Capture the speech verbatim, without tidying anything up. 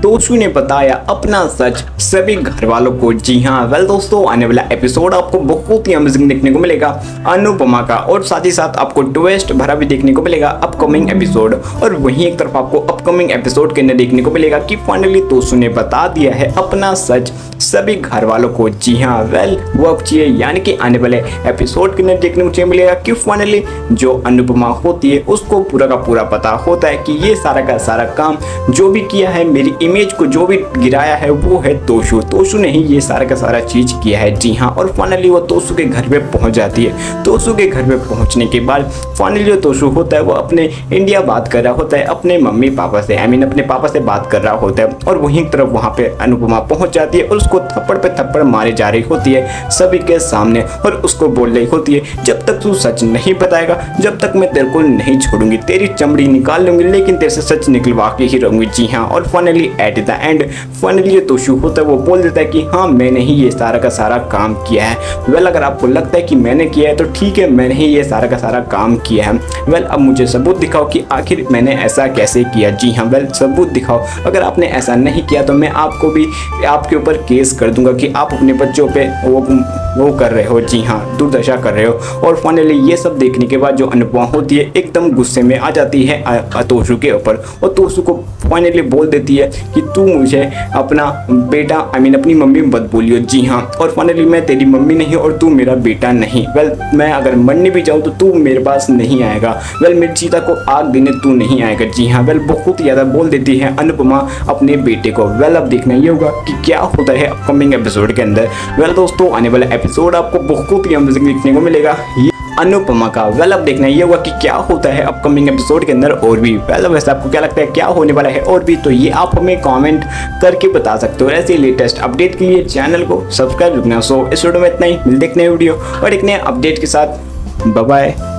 तोशु ने बताया अपना सच सभी घर वालों को। जी हाँ वेल दोस्तों, आने वाला एपिसोड आपको बहुत ही अमेजिंग देखने को मिलेगा अनुपमा का, और साथ ही साथ आपको ट्विस्ट भरा भी देखने को मिलेगा अपकमिंग एपिसोड। और वहीं एक तरफ आपको अपकमिंग एपिसोड के अंदर देखने को मिलेगा कि फाइनली तोशु ने बता दिया है अपना सच सभी घर वालों को। जी हाँ वेल वो अब चाहिए, यानी कि आने वाले एपिसोड के अंदर देखने को मिलेगा कि फाइनली जो अनुपमा होती है उसको पूरा का पूरा पता होता है कि ये सारा का सारा काम जो भी किया है, मेरी इमेज को जो भी गिराया है वो है तोशु। तोशु ने ही ये सारा का सारा चीज किया है। जी हाँ, और फाइनली वो तोशु के घर पे पहुंच जाती है। तोशु के घर पे पहुंचने के बाद फाइनली जो तोशु होता है वो अपने इंडिया बात कर रहा होता है अपने मम्मी पापा से, आई मीन अपने पापा से बात कर रहा होता है। और वहीं तरफ वहां पे अनुपमा पहुंच जाती है और उसको थप्पड़ पे थप्पड़ मारे जा रही होती है सभी के सामने, और उसको बोल रही होती है जब तक तू सच नहीं बताएगा जब तक मैं तेरे को नहीं छोड़ूंगी, तेरी चमड़ी निकाल लूंगी लेकिन तेरे से सच निकलवा के ही रहूंगी। जी हाँ, और finally at the end finally ये तोशु होता है वो बोल देता है कि हाँ मैंने ही ये सारा का सारा काम किया है। वेल अगर आपको लगता है कि मैंने किया है तो ठीक है, मैंने ही ये सारा का सारा काम किया है। वेल अब मुझे सबूत दिखाओ कि आखिर मैंने ऐसा कैसे किया। जी हाँ वेल सबूत दिखाओ, अगर आपने ऐसा नहीं किया तो मैं आपको भी आपके ऊपर केस कर दूंगा कि आप अपने बच्चों पे वो वो कर रहे हो। जी हाँ दुर्दशा कर रहे हो। और फाइनली ये सब देखने के बाद जो अनुपमा होती है एकदम गुस्से में आ जाती है तोशु के ऊपर, और तोशु को फाइनली बोल देती है कि तू मुझे अपना बेटा आई मीन अपनी मम्मी मत बोलियो। जी हाँ, और फाइनली मैं तेरी मम्मी नहीं और तू मेरा बेटा नहीं। वेल मैं अगर मरने भी जाऊँ तो तू मेरे पास नहीं आएगा। वेल मेरी सीता को आग देने तू नहीं आएगा। जी हाँ वेल बहुत ज़्यादा बोल देती है अनुपमा अपने बेटे को। वेल अब देखना ये होगा कि क्या होता है अपकमिंग एपिसोड के अंदर। वेल दोस्तों आने वाला एपिसोड आपको बहुत ही अमेजिंग देखने को मिलेगा अनुपमा का। वेल अब देखना ये होगा कि क्या होता है अपकमिंग एपिसोड के अंदर और भी। वेल वैसे आपको क्या लगता है क्या होने वाला है और भी, तो ये आप हमें कमेंट करके बता सकते हो। ऐसे लेटेस्ट अपडेट के लिए चैनल को सब्सक्राइब रखना। सो इस वीडियो में इतना ही, मिलते एक नए वीडियो और एक नए अपडेट के साथ। Bye bye.